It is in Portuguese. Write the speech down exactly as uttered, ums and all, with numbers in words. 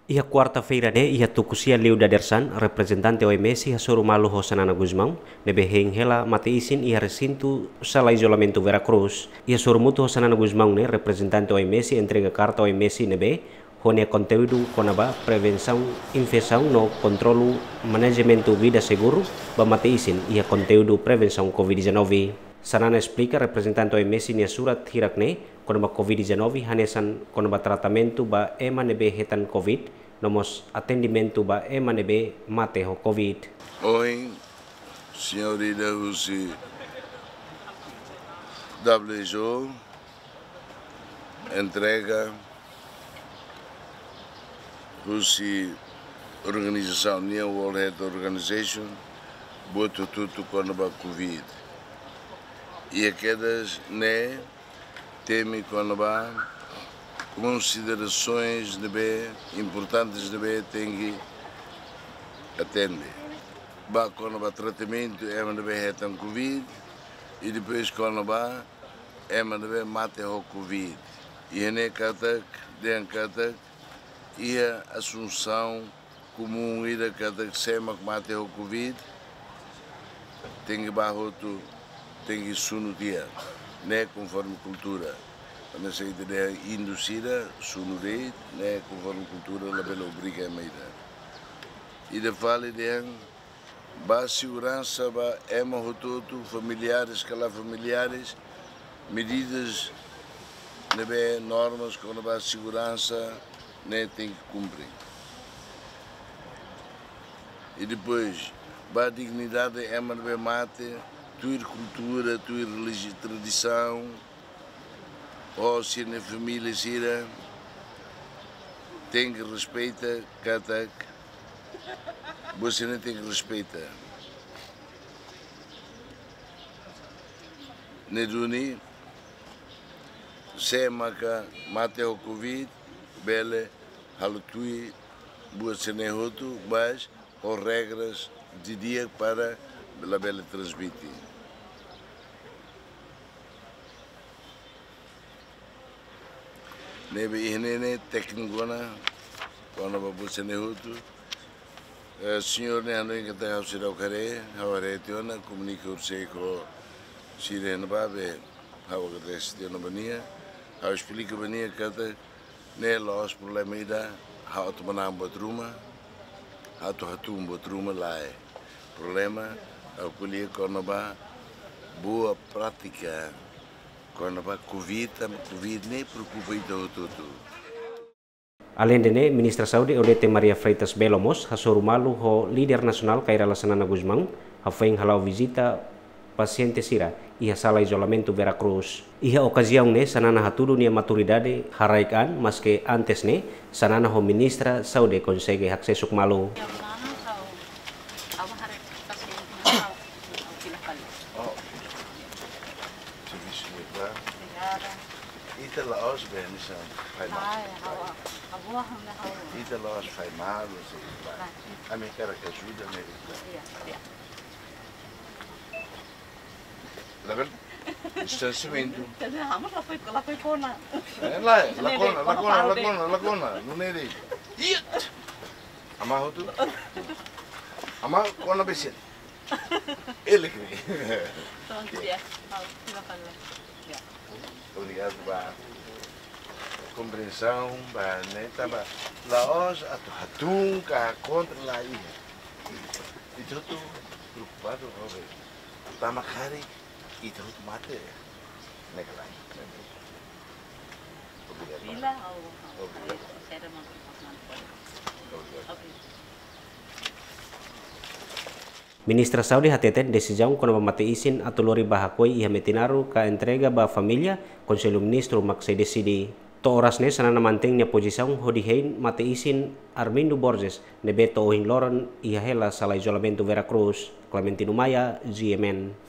Ia quarta-feira ne ia tukusia Leo Dadersan, representante O M S ia soru malu ho Sanana Guzmão, nebe heng hela mate isin ia recinto sala isolamento Veracruz. Ia soru mutu ho Sanana Guzmão ne, representante O M S entrega carta O M S nebe, hone conteúdo konaba prevenção, infecção no controlo, management vida seguro, ba mate isin ia conteúdo prevenção covid dezenove. Sanana explica representante O M S nia surat hirakne, konaba covid dezenove hanesan konaba tratamento ba ema nebe hetan covid, nomos atendimento ba ema nebe mate ho covid. Oi, senhorita Russi W H O entrega Russi Organização New World Health Organization botou tudo quando ba covid. E aquelas né teme quando ba considerações de bem importantes de bem tem que atender. Ba quando ba tratamento é de bem retam covid e depois quando ba é de bem mate o covid. E né catak den catak e a assunção comum e da catak sema que mate o covid tem que barroto tem que sunu dia né conforme cultura. Nessa ideia induzida, sunurei, né, conforme cultura, la bela obriga a meida. E de fala de ba segurança, ba ema rototo, familiares, cala familiares, medidas, né, normas, quando ba segurança, né, tem que cumprir. E depois, ba dignidade, ema de mate, tua cultura, tua religião, tradição, ou se na família sira tem que respeitar cada você não tem que respeitar neduni se maka mate o covid bele halutui você não hotu mas ou regras de dia para a bela transmitir. Nebe ihne técnico na quando babu senehutu senhor ne anu que tá sira o care haware tiona comunica urse ko sire na babe hawa que este no bania hawa explica bania kata ne los problema ida hawa tu manam botruma hawa tu hatum botruma lai problema au kulie kono ba boa prática quando a Covid, a Covid nem preocupa então tudo. Além de ne, Ministra Saudi Odete Maria Freitas Belomos, hasoru malu ho líder nacional Kairala Sanana Guzmão, hafeng halau visita paciente sira iha sala isolamento Veracruz. Iha ocasião ne Sanana hatudu nia maturidade haraikan, mas que antes ne Sanana ho Ministra Saudi consegue aksesuk malu. Ita laos bem nessa faz mal. Ita laos faz mal, você vai. A minha cara que ajuda me. La verdade, distanciamento. Vamos lá foi, lá foi cona. É lá, la cona, la cona, la cona, la cona, não é dele. Iat. Amarro tu. Amarro cona besit. Ele que. Então, dia. Obrigado pela compreensão, pela neta, pela laos, a tu hatung, a contra lá aí. E tu tu preocupado, Robert. Tá macari e tu mate, negrai. Obrigado. Vila ou Obrigado. será muito importante. Obrigado. Ministra Saudi hateten decisão quando mate isin atulori bahakoi iha metinaru ka entrega ba família Conselho Ministro makse decidi. To oras ne sanana manteng nia posição hodihein mate isin Armindo Borges nebeto ohin loron iha hela sala isolamento Veracruz. Clementino Maya, G M N.